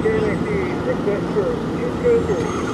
KNIC, request for two cruisers.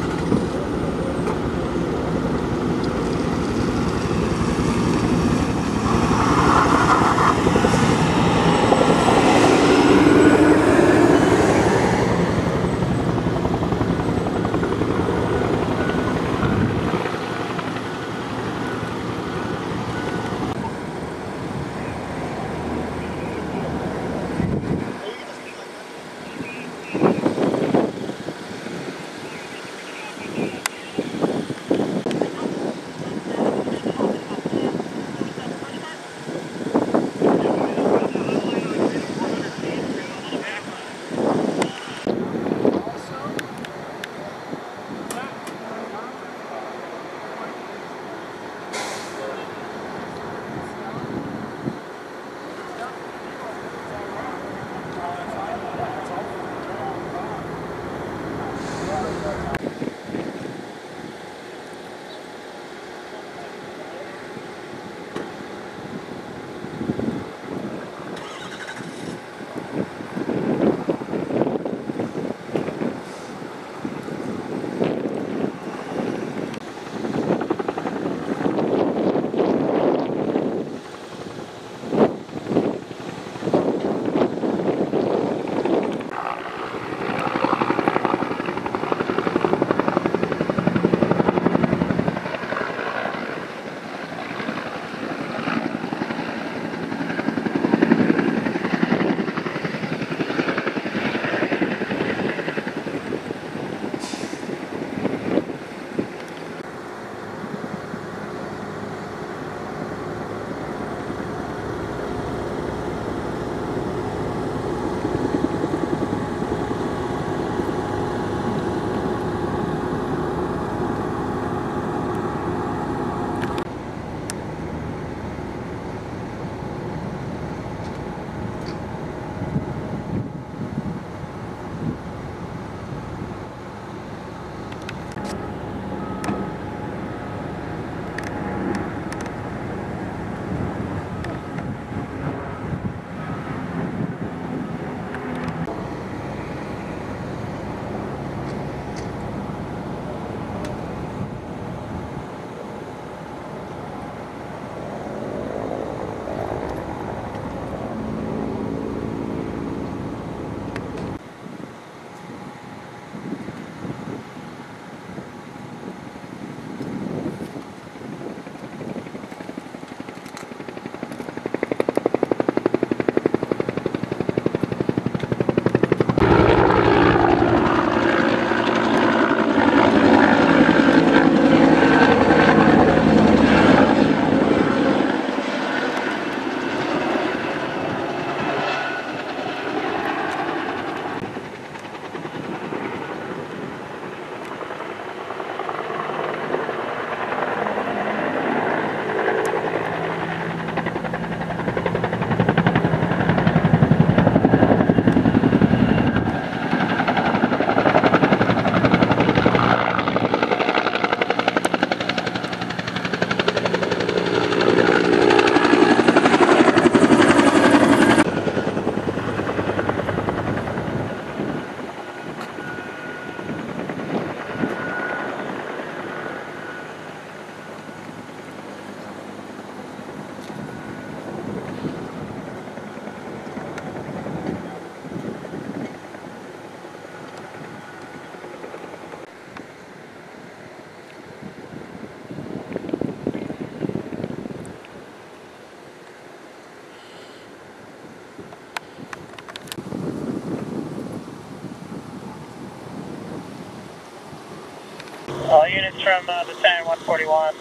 All units from the Saturn 141,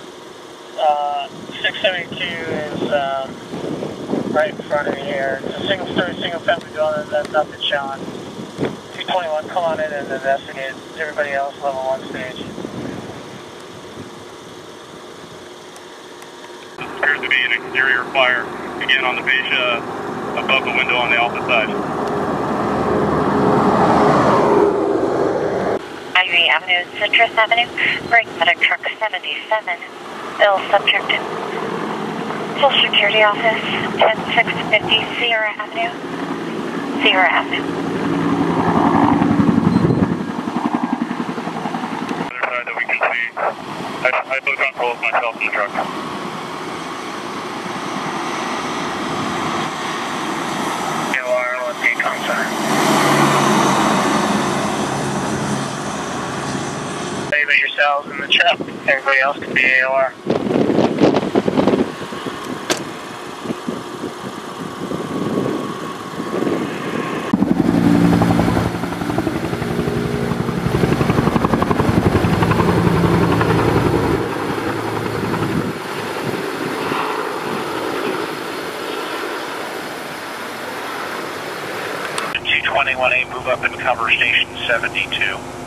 672 is right in front of you here. It's a single-story, single-family dwelling. That's nothing showing. 221, come on in and investigate. Everybody else, level 1 stage. This appears to be an exterior fire, again on the fascia above the window on the alpha side. Ivy Avenue, Citrus Avenue, break medic truck 77, ill subject. Social Security Office, 10650 Sierra Avenue, Sierra Avenue. cells in the truck. Everybody else can be AOR. T21A, move up and cover station 72.